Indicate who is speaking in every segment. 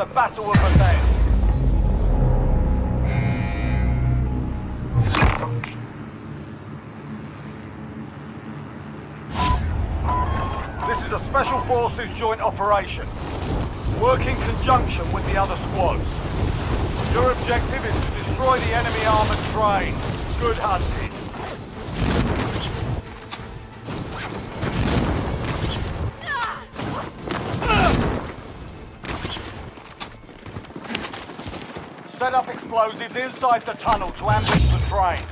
Speaker 1: the Battle of Verdansk. This is a Special Forces joint operation. Work in conjunction with the other squads. Your objective is to destroy the enemy armored train. Good hunting. Set up explosives inside the tunnel to ambush the train.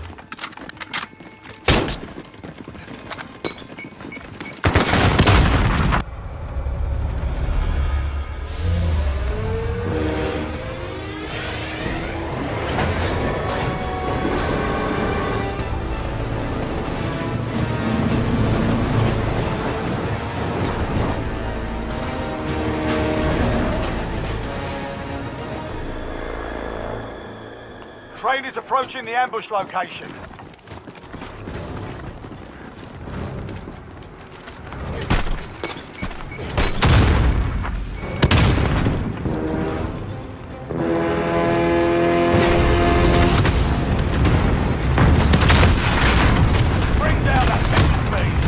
Speaker 1: Train is approaching the ambush location. Bring down that missile beast.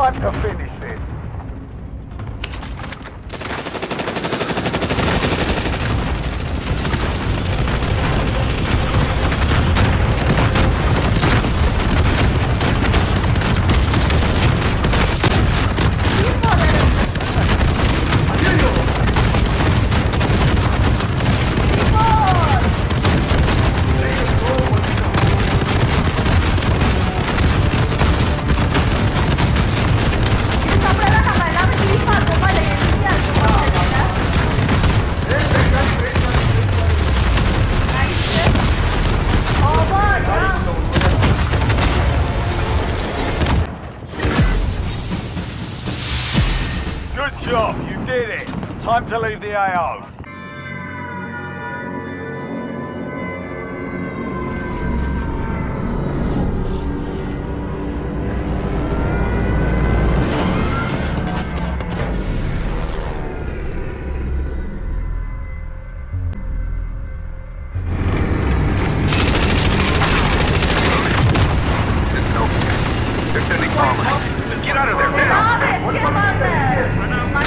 Speaker 1: Time to finish this. Good job, you did it. Time to leave the AO.
Speaker 2: Get out of there now!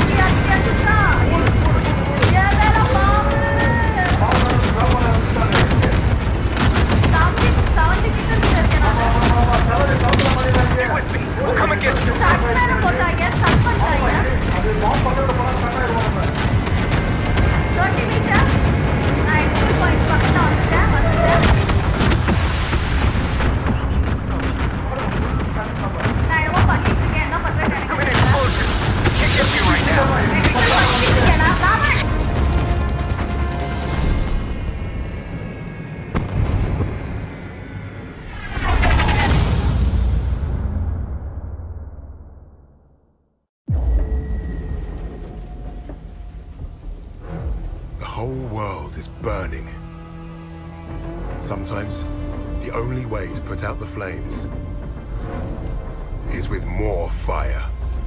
Speaker 2: Stay with me. We'll come and get you. I'm in explosion. Can't get you right now.
Speaker 3: The whole world is burning. Sometimes, the only way to put out the flames is with more fire.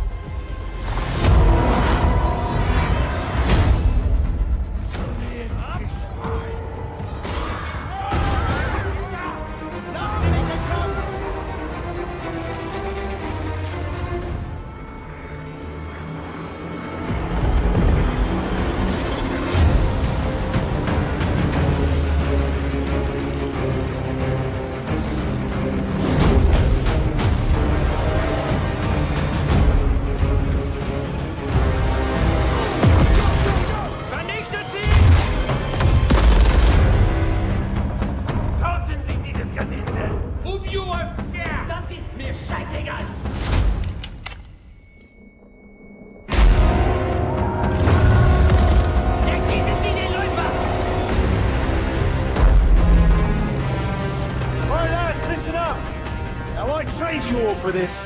Speaker 4: Trade you all for this.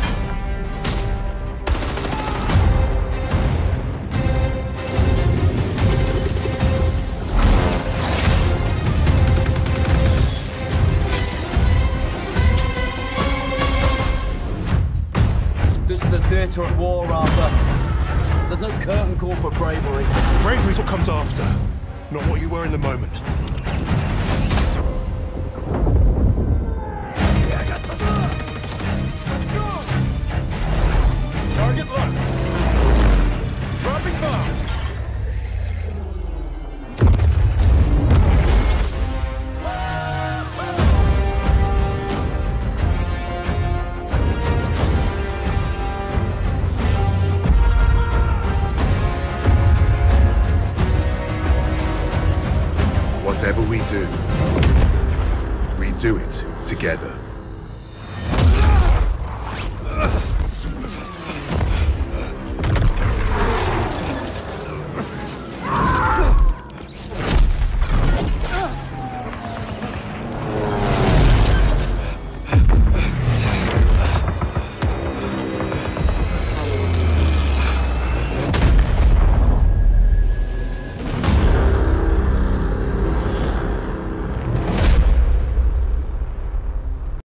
Speaker 5: This is the theatre of war, Arthur. There's no curtain call for bravery.
Speaker 3: Bravery's what comes after, not what you were in the moment.
Speaker 4: Target locked. Dropping bomb.
Speaker 3: Whatever we do it together.